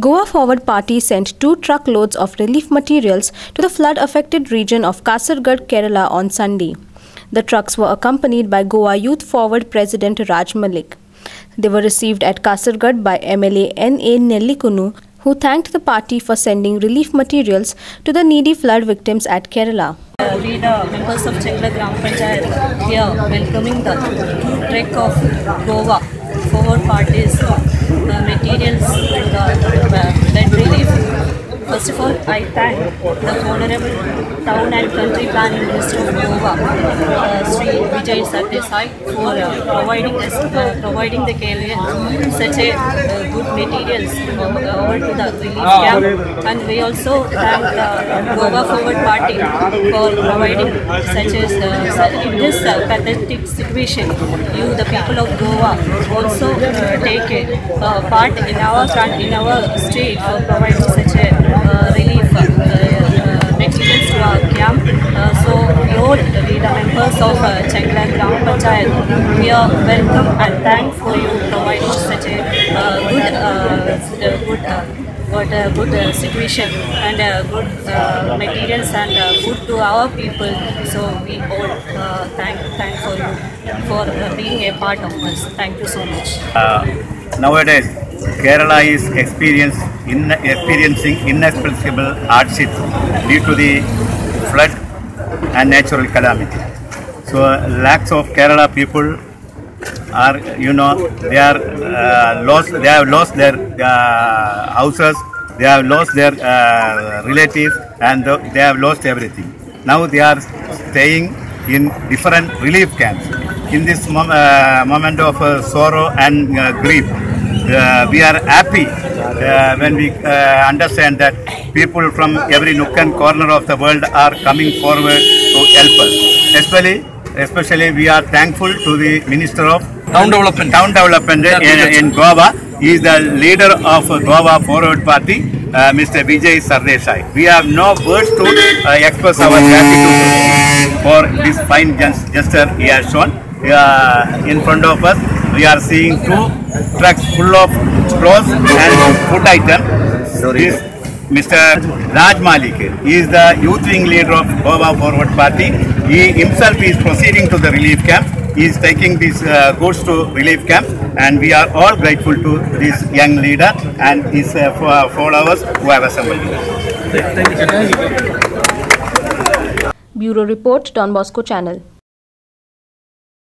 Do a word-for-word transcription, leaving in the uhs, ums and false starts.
Goa Forward Party sent two truckloads of relief materials to the flood-affected region of Kasargod, Kerala on Sunday. The trucks were accompanied by Goa Youth Forward President Malik. They were received at Kasargod by M L A N A Nellikkunnu, who thanked the party for sending relief materials to the needy flood victims at Kerala. Uh, we the members of Gram Panchayat here welcoming the trek of Goa Forward Party's uh, materials and uh, flood relief. First of all, I thank the Honorable Town and Country Planning Minister of Goa, uh, Sri Vijay Sardesai, for uh, providing us, uh, providing the Kerala such a uh, good materials uh, over to the relief camp. And we also thank the Goa Forward Party for providing such as uh, in this uh, pathetic situation. You, the people of Goa, also uh, take a uh, part in our in our state for providing such a uh, relief uh, uh, materials to our camp. Uh, so we all, we the members of uh, Gram Panchayat, we are welcome and thank for you providing such a uh, good, uh, good, uh, good, uh, good uh, situation and uh, good uh, materials and uh, good to our people. So we all uh, thank thank for you for uh, being a part of us. Thank you so much. Uh, nowadays, Kerala is experience in, experiencing inexplicable hardships due to the flood and natural calamity. So lakhs of Kerala people are, you know, they are uh, lost. They have lost their uh, houses. They have lost their uh, relatives, and they have lost everything. Now they are staying in different relief camps. In this mom uh, moment of uh, sorrow and uh, grief, uh, we are happy uh, when we uh, understand that people from every nook and corner of the world are coming forward to help us. Especially, especially we are thankful to the Minister of Town Development, Town Development in, in Goa. He is the leader of Goa Forward Party, uh, Mister Vijay Sardesai. We have no words to uh, express our gratitude for this fine gesture he has shown. Uh, in front of us, we are seeing two trucks full of clothes and food items. This Mister Malik, he is the youth wing leader of Goa Forward Party. He himself is proceeding to the relief camp. He is taking these uh, goods to relief camp, and we are all grateful to this young leader and his uh, followers who have assembled here. Bureau Report, Don Bosco Channel.